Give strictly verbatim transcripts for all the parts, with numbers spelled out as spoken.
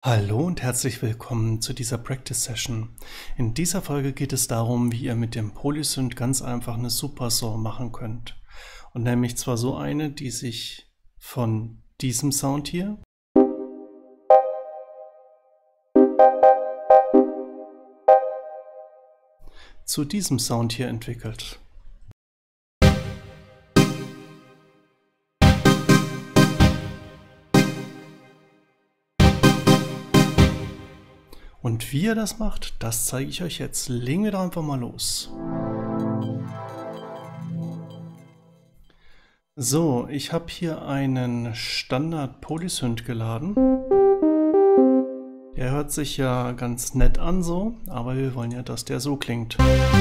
Hallo und herzlich willkommen zu dieser Practice Session. In dieser Folge geht es darum, wie ihr mit dem Polysynth ganz einfach eine Supersaw machen könnt. Und nämlich zwar so eine, die sich von diesem Sound hier zu diesem Sound hier entwickelt. Und wie ihr das macht, das zeige ich euch jetzt. Legen wir da einfach mal los. So, ich habe hier einen Standard Polysynth geladen. Der hört sich ja ganz nett an so, aber wir wollen ja, dass der so klingt.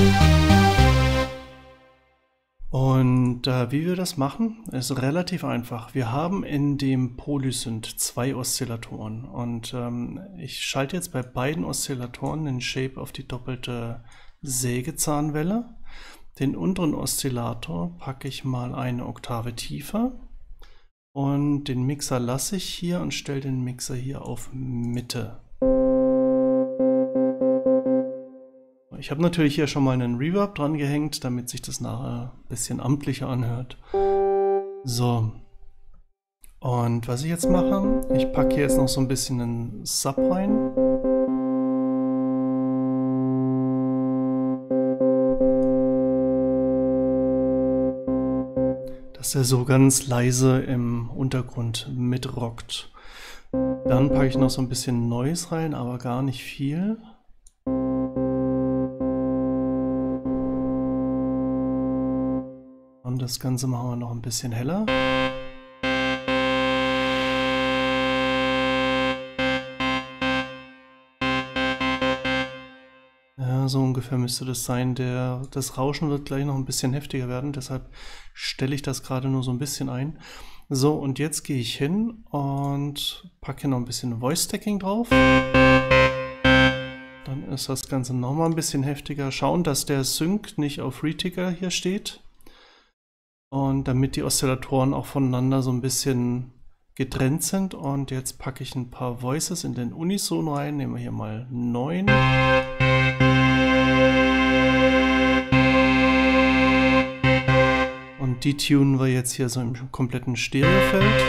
Und äh, wie wir das machen, ist relativ einfach. Wir haben in dem Polysynth zwei Oszillatoren und ähm, ich schalte jetzt bei beiden Oszillatoren den Shape auf die doppelte Sägezahnwelle. Den unteren Oszillator packe ich mal eine Oktave tiefer und den Mixer lasse ich hier und stelle den Mixer hier auf Mitte. Ich habe natürlich hier schon mal einen Reverb dran gehängt, damit sich das nachher ein bisschen amtlicher anhört. So. Und was ich jetzt mache, ich packe hier jetzt noch so ein bisschen einen Sub rein. Dass er so ganz leise im Untergrund mitrockt. Dann packe ich noch so ein bisschen Noise rein, aber gar nicht viel. Und das Ganze machen wir noch ein bisschen heller. Ja, so ungefähr müsste das sein. Der, das Rauschen wird gleich noch ein bisschen heftiger werden, deshalb stelle ich das gerade nur so ein bisschen ein. So, und jetzt gehe ich hin und packe hier noch ein bisschen Voice Stacking drauf. Dann ist das Ganze nochmal ein bisschen heftiger. Schauen, dass der Sync nicht auf Reticker hier steht. Und damit die Oszillatoren auch voneinander so ein bisschen getrennt sind. Und jetzt packe ich ein paar Voices in den Unison rein. Nehmen wir hier mal neun. Und die tunen wir jetzt hier so im kompletten Stereofeld.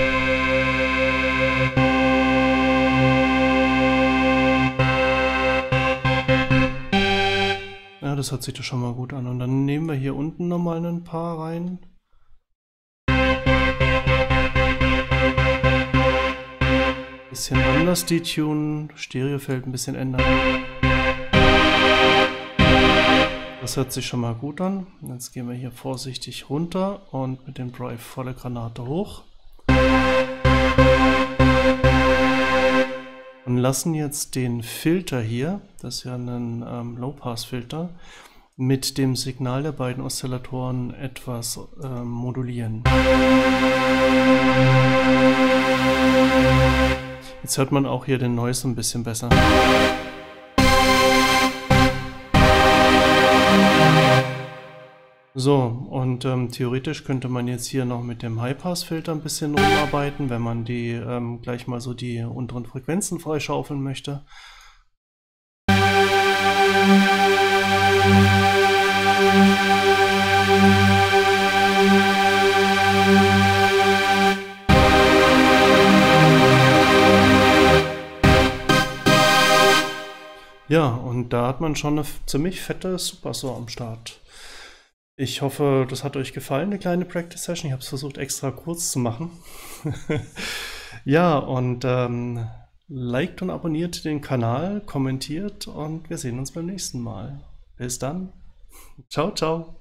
Ja, das hört sich doch schon mal gut an. Und dann nehmen wir hier unten nochmal ein paar rein. Bisschen anders detunen, Stereofeld ein bisschen ändern. Das hört sich schon mal gut an. Jetzt gehen wir hier vorsichtig runter und mit dem Drive volle Granate hoch. Und lassen jetzt den Filter hier, das ist ja ein ähm, Low-Pass-Filter, mit dem Signal der beiden Oszillatoren etwas ähm, modulieren. Jetzt hört man auch hier den Noise ein bisschen besser. So, und ähm, theoretisch könnte man jetzt hier noch mit dem High-Pass-Filter ein bisschen rumarbeiten, wenn man die ähm, gleich mal so die unteren Frequenzen freischaufeln möchte. Ja, und da hat man schon eine ziemlich fette Supersaw am Start. Ich hoffe, das hat euch gefallen, eine kleine Practice Session. Ich habe es versucht, extra kurz zu machen. Ja, und ähm, liked und abonniert den Kanal, kommentiert und wir sehen uns beim nächsten Mal. Bis dann. Ciao, ciao.